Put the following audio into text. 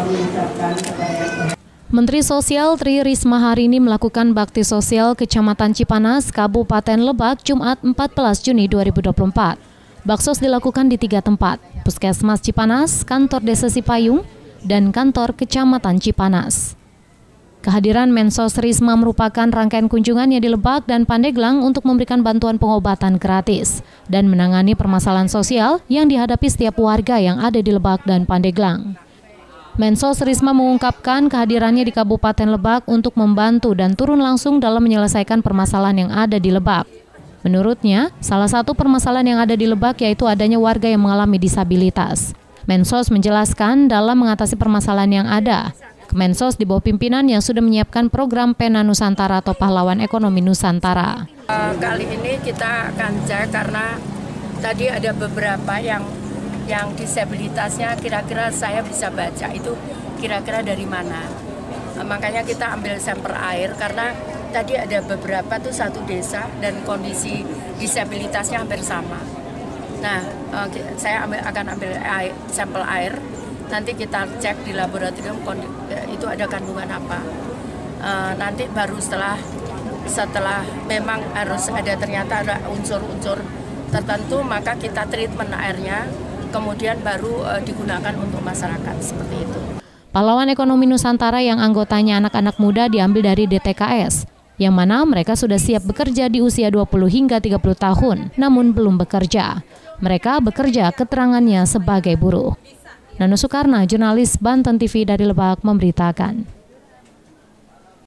Menteri Sosial Tri Risma hari ini melakukan bakti sosial Kecamatan Cipanas, Kabupaten Lebak, Jumat 14 Juni 2024. Baksos dilakukan di 3 tempat, Puskesmas Cipanas, Kantor Desa Sipayung, dan Kantor Kecamatan Cipanas. Kehadiran Mensos Risma merupakan rangkaian kunjungannya di Lebak dan Pandeglang untuk memberikan bantuan pengobatan gratis dan menangani permasalahan sosial yang dihadapi setiap warga yang ada di Lebak dan Pandeglang. Mensos Risma mengungkapkan kehadirannya di Kabupaten Lebak untuk membantu dan turun langsung dalam menyelesaikan permasalahan yang ada di Lebak. Menurutnya, salah satu permasalahan yang ada di Lebak yaitu adanya warga yang mengalami disabilitas. Mensos menjelaskan dalam mengatasi permasalahan yang ada, Kemensos di bawah pimpinan yang sudah menyiapkan program Pena Nusantara atau Pahlawan Ekonomi Nusantara. Kali ini kita akan cek karena tadi ada beberapa yang disabilitasnya kira-kira saya bisa baca itu kira-kira dari mana. Makanya kita ambil sampel air karena tadi ada beberapa tuh satu desa dan kondisi disabilitasnya hampir sama. Nah, saya akan ambil sampel air, nanti kita cek di laboratorium itu ada kandungan apa. Nanti baru setelah memang harus ada ternyata ada unsur-unsur tertentu, maka kita treatment airnya, kemudian baru digunakan untuk masyarakat, seperti itu. Pahlawan Ekonomi Nusantara yang anggotanya anak-anak muda diambil dari DTKS, yang mana mereka sudah siap bekerja di usia 20 hingga 30 tahun, namun belum bekerja. Mereka bekerja keterangannya sebagai buruh. Nano Soekarna, jurnalis Banten TV dari Lebak, memberitakan.